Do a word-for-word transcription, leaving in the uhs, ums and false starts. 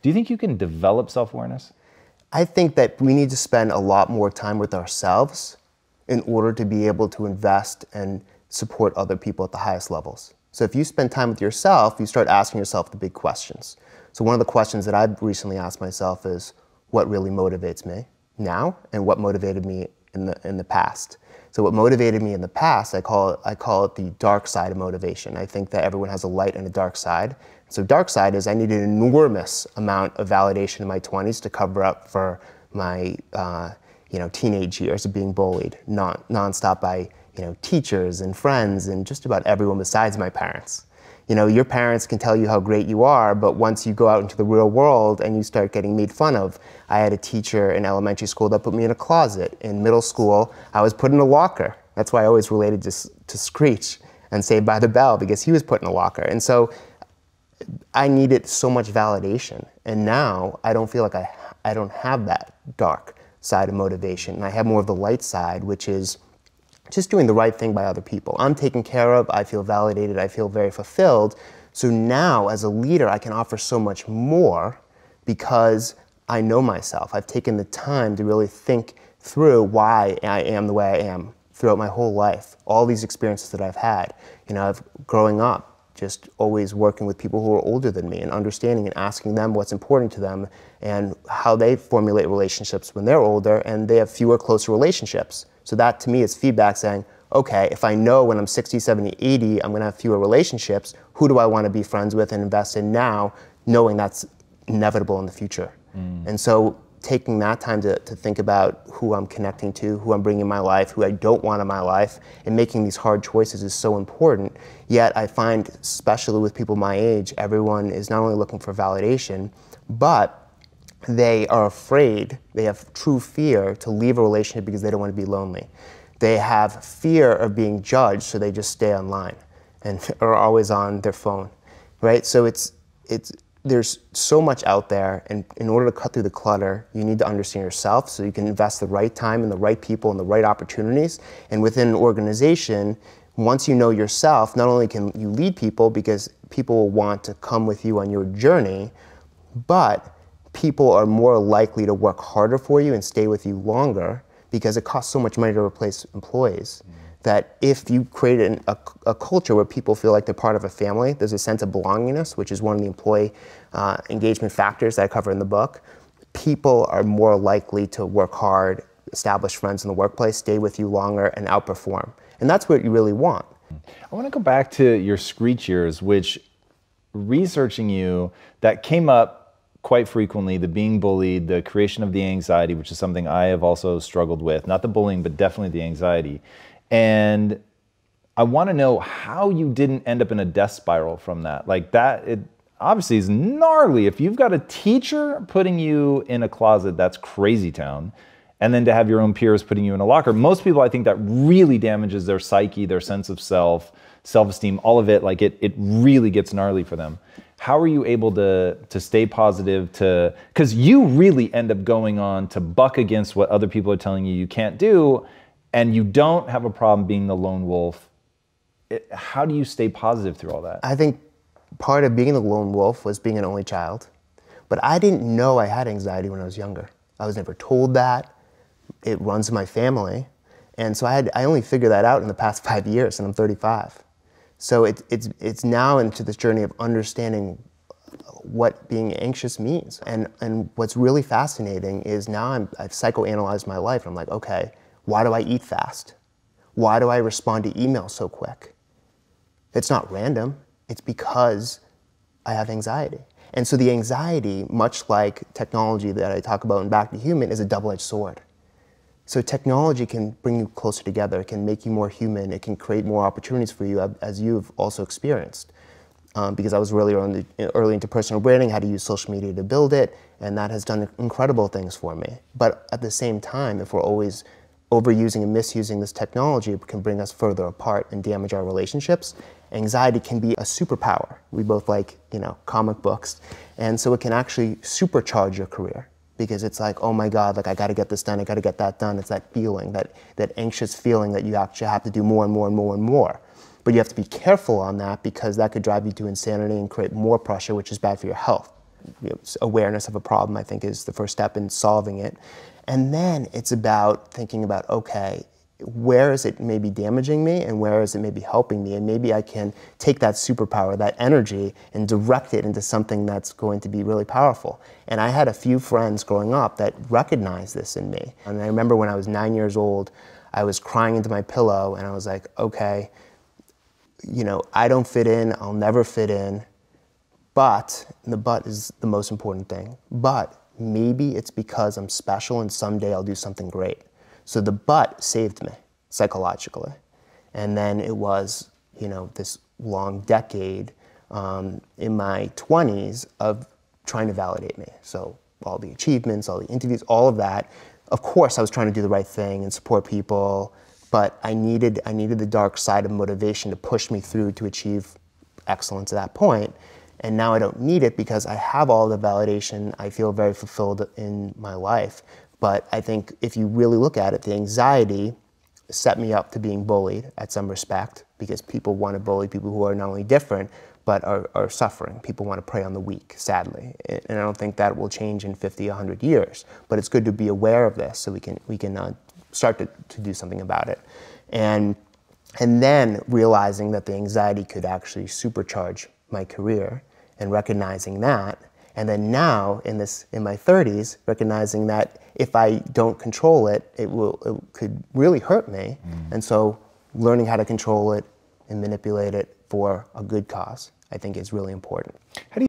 Do you think you can develop self-awareness? I think that we need to spend a lot more time with ourselves in order to be able to invest and support other people at the highest levels. So if you spend time with yourself, you start asking yourself the big questions. So one of the questions that I've recently asked myself is, what really motivates me now, and what motivated me in the in the past? So what motivated me in the past, I call it I call it the dark side of motivation. I think that everyone has a light and a dark side. So dark side is I needed an enormous amount of validation in my twenties to cover up for my uh, you know teenage years of being bullied non nonstop by you know teachers and friends and just about everyone besides my parents. You know, your parents can tell you how great you are, but once you go out into the real world and you start getting made fun of. I had a teacher in elementary school that put me in a closet. In middle school, I was put in a locker. That's why I always related to, to Screech and Saved by the Bell, because he was put in a locker. And so I needed so much validation. And now I don't feel like I, I don't have that dark side of motivation. And I have more of the light side, which is just doing the right thing by other people. I'm taken care of, I feel validated, I feel very fulfilled. So now as a leader, I can offer so much more because I know myself. I've taken the time to really think through why I am the way I am throughout my whole life. All these experiences that I've had. You know, I've growing up, just always working with people who are older than me and understanding and asking them what's important to them and how they formulate relationships when they're older and they have fewer closer relationships. So that to me is feedback saying, okay, if I know when I'm sixty, seventy, eighty, I'm gonna have fewer relationships, who do I wanna be friends with and invest in now, knowing that's inevitable in the future? Mm. And so taking that time to, to think about who I'm connecting to, who I'm bringing in my life, who I don't want in my life, and making these hard choices is so important. Yet I find, especially with people my age, everyone is not only looking for validation, but they are afraid, they have true fear to leave a relationship because they don't want to be lonely. They have fear of being judged, so they just stay online and are always on their phone, right? So it's, it's, there's so much out there, and in order to cut through the clutter, you need to understand yourself so you can invest the right time in the right people and the right opportunities. And within an organization, once you know yourself, not only can you lead people because people will want to come with you on your journey, but people are more likely to work harder for you and stay with you longer because it costs so much money to replace employees. Mm. That if you create an, a, a culture where people feel like they're part of a family, there's a sense of belongingness, which is one of the employee uh, engagement factors that I cover in the book, people are more likely to work hard, establish friends in the workplace, stay with you longer, and outperform. And that's what you really want. I want to go back to your Screech years, which researching you, that came up quite frequently, the being bullied, the creation of the anxiety, which is something I have also struggled with, not the bullying, but definitely the anxiety. And I want to know how you didn't end up in a death spiral from that. Like that, it obviously is gnarly. If you've got a teacher putting you in a closet, that's crazy town. And then to have your own peers putting you in a locker. Most people, I think that really damages their psyche, their sense of self, self-esteem, all of it. Like it, it really gets gnarly for them. How are you able to, to stay positive to, because you really end up going on to buck against what other people are telling you you can't do, and you don't have a problem being the lone wolf. It, how do you stay positive through all that? I think part of being the lone wolf was being an only child, but I didn't know I had anxiety when I was younger. I was never told that. It runs in my family. And so I, had, I only figured that out in the past five years, and I'm thirty-five. So it, it's, it's now into this journey of understanding what being anxious means. And, and what's really fascinating is now I'm, I've psychoanalyzed my life. And I'm like, okay, why do I eat fast? Why do I respond to emails so quick? It's not random. It's because I have anxiety. And so the anxiety, much like technology that I talk about in Back to Human, is a double-edged sword. So technology can bring you closer together, it can make you more human, it can create more opportunities for you, as you've also experienced. Um, because I was really early, early into personal branding, how to use social media to build it, and that has done incredible things for me. But at the same time, if we're always overusing and misusing this technology, it can bring us further apart and damage our relationships. Anxiety can be a superpower. We both like, you know, comic books, and so it can actually supercharge your career. Because it's like, oh my God, like I gotta get this done, I gotta get that done. It's that feeling, that, that anxious feeling that you actually have to do more and more and more and more. But you have to be careful on that because that could drive you to insanity and create more pressure, which is bad for your health. you know, awareness of a problem, I think, is the first step in solving it. And then it's about thinking about, okay, where is it maybe damaging me and where is it maybe helping me? And maybe I can take that superpower, that energy, and direct it into something that's going to be really powerful. And I had a few friends growing up that recognized this in me. And I remember when I was nine years old, I was crying into my pillow and I was like, okay, you know, I don't fit in, I'll never fit in, but, and the but is the most important thing, but maybe it's because I'm special and someday I'll do something great. So the but saved me psychologically. And then it was, you know, this long decade um, in my twenties of trying to validate me. So all the achievements, all the interviews, all of that. Of course, I was trying to do the right thing and support people, but I needed, I needed the dark side of motivation to push me through to achieve excellence at that point. And now I don't need it because I have all the validation. I feel very fulfilled in my life. But I think if you really look at it, the anxiety set me up to being bullied at some respect because people want to bully people who are not only different, but are, are suffering. People want to prey on the weak, sadly. And I don't think that will change in fifty, a hundred years. But it's good to be aware of this so we can, we can uh, start to, to do something about it. And, and then realizing that the anxiety could actually supercharge my career and recognizing that. And then now, in this, in my thirties, recognizing that if I don't control it, it will, it could really hurt me. Mm. And so, learning how to control it and manipulate it for a good cause, I think, is really important. How do you